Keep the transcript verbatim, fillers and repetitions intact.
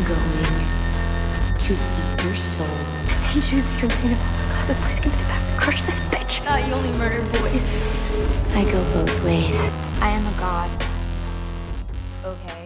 going to eat your soul. This ancient patron saint of all the causes, please give me the power to crush this bitch. Thought you only murder boys. I go both ways. I am a god. Okay.